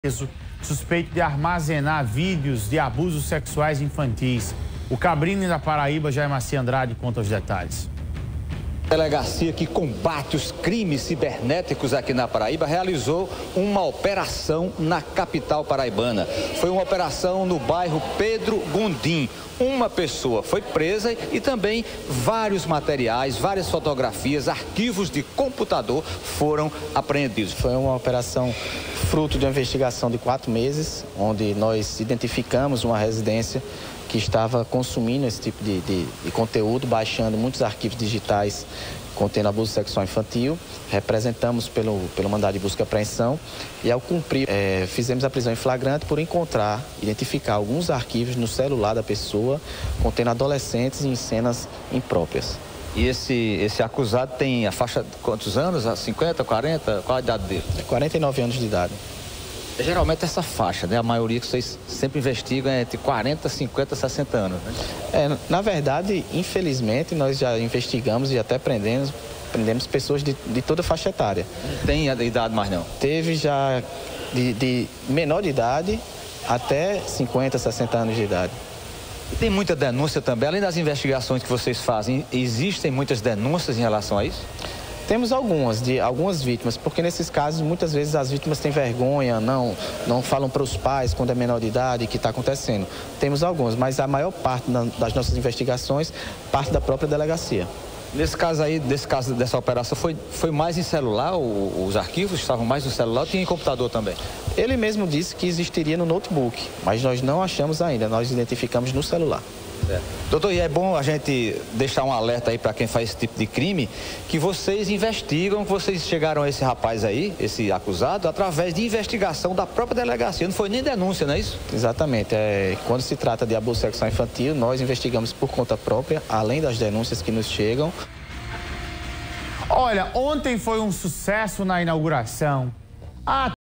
preso suspeito de armazenar vídeos de abusos sexuais infantis. O Cabrini da Paraíba, Jair Maci Andrade, conta os detalhes. A delegacia que combate os crimes cibernéticos aqui na Paraíba realizou uma operação na capital paraibana. Foi uma operação no bairro Pedro Gondim. Uma pessoa foi presa e também vários materiais, várias fotografias, arquivos de computador foram apreendidos. Foi uma operação fruto de uma investigação de 4 meses, onde nós identificamos uma residência que estava consumindo esse tipo de conteúdo, baixando muitos arquivos digitais contendo abuso sexual infantil. Representamos pelo mandado de busca e apreensão e, ao cumprir, fizemos a prisão em flagrante por identificar alguns arquivos no celular da pessoa contendo adolescentes em cenas impróprias. E esse acusado tem a faixa de quantos anos? 50, 40? Qual a idade dele? 49 anos de idade. Geralmente essa faixa, né? A maioria que vocês sempre investigam é entre 40, 50, 60 anos, né? Na verdade, infelizmente, nós já investigamos e até prendemos pessoas de toda faixa etária. Não tem idade mais não? Teve já de menor de idade até 50, 60 anos de idade. E tem muita denúncia também, além das investigações que vocês fazem, existem muitas denúncias em relação a isso? Temos algumas vítimas, porque nesses casos muitas vezes as vítimas têm vergonha, não falam para os pais quando é menor de idade o que está acontecendo. Temos algumas, mas a maior parte das nossas investigações parte da própria delegacia. Nesse caso aí, dessa operação, foi mais em celular? Os arquivos estavam mais no celular ou tinha em computador também? Ele mesmo disse que existiria no notebook, mas nós não achamos ainda, nós identificamos no celular. Doutor, e é bom a gente deixar um alerta aí para quem faz esse tipo de crime, que vocês investigam, que vocês chegaram a esse rapaz aí, esse acusado, através de investigação da própria delegacia, não foi nem denúncia, não é isso? Exatamente, quando se trata de abuso sexual infantil, nós investigamos por conta própria, além das denúncias que nos chegam. Olha, ontem foi um sucesso na inauguração.